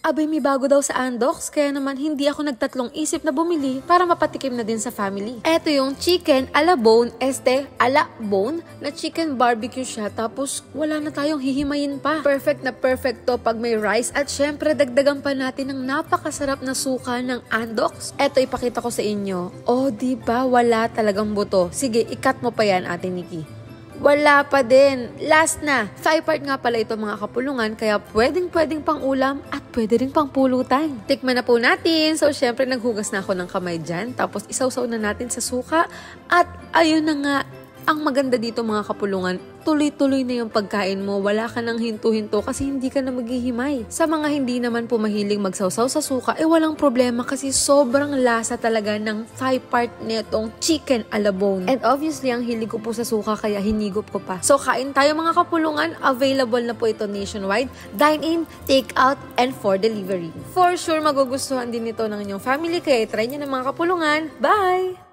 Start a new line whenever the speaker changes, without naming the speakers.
Abay, may bago daw sa Andox, kaya naman hindi ako nagtatlong isip na bumili para mapatikim na din sa family. Eto yung chicken a la bone, a la bone, na chicken barbecue siya, tapos wala na tayong hihimayin pa. Perfect na perfect to pag may rice, at syempre dagdagan pa natin ng napakasarap na suka ng Andox. Eto, ipakita ko sa inyo. Oh, diba? Wala talagang buto. Sige, ikat mo pa yan, Ate Nikki. Wala pa din. Last na. Thigh part nga pala ito, mga kapulungan, kaya pwedeng pang ulam at pwede rin pang pulutan. Tikman na po natin. So, syempre, naghugas na ako ng kamay dyan. Tapos, isawsaw na natin sa suka. At, ayun na nga, ang maganda dito, mga kapulungan, tuloy-tuloy na yung pagkain mo. Wala ka nang hinto-hinto kasi hindi ka na maghihimay. Sa mga hindi naman po mahilig magsawsaw sa suka, walang problema kasi sobrang lasa talaga ng thigh part netong chicken a la bone. And obviously, ang hilig ko po sa suka kaya hinigop ko pa. So, kain tayo, mga kapulungan. Available na po ito nationwide. Dine-in, take-out, and for delivery. For sure, magugustuhan din ito ng inyong family kaya try nyo na, mga kapulungan. Bye!